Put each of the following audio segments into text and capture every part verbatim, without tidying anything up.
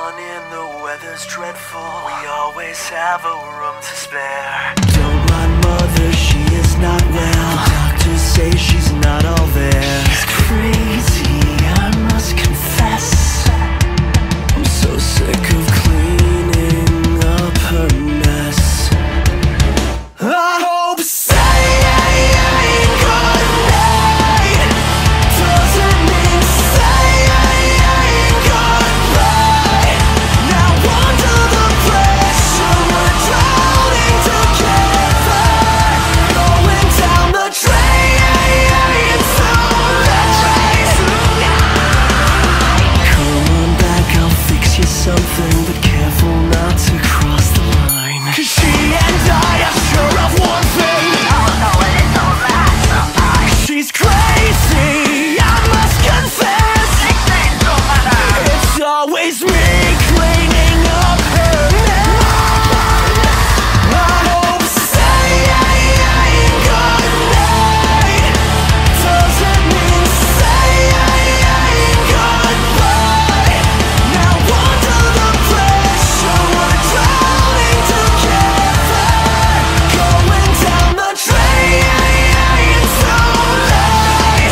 honey and the weather's dreadful. We always have a room to spare. Don't mind mother, she is not well. The doctors say she's not all there. She's crazy, I must confess. I'm so sick of cleaning up her mess. I hope saying goodnight doesn't mean saying goodbye. Now under the pressure we're drowning together, going down the drain tonight. Come on back, I'll fix you something, but careful not to cross the line. 'Cause she and I are sure of one thing. Oh no, a little rat. She's crazy, I must confess. It's always me cleaning up her mess. I hope saying goodnight doesn't mean saying goodbye. Now under the pressure we're drowning together, going down the drain tonight.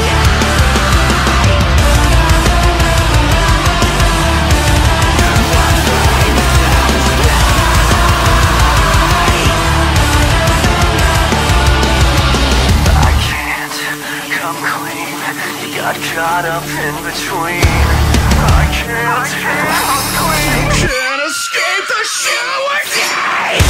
I can't come clean. You got caught up in between. I can't come clean. Can't escape the shower day.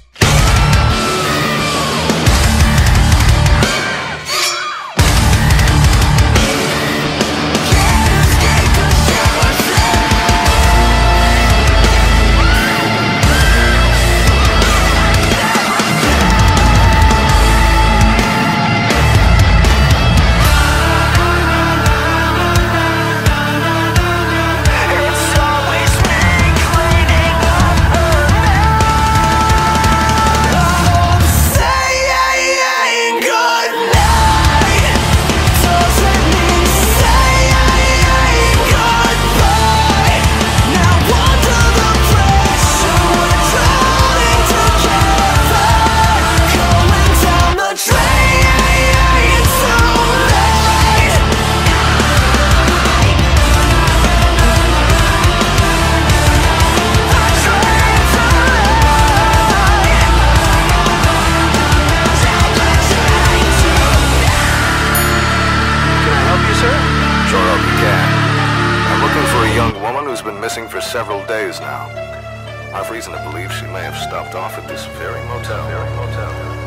It's always me cleaning up her mess. I hope saying goodnight doesn't mean saying goodbye. Now under the pressure we're drowning together, going down the drain tonight. Can I help you, sir? Sure hope you can. I'm looking for a young woman who's been missing for several days now. I've reason to believe she may have stopped off at this very motel. Very motel.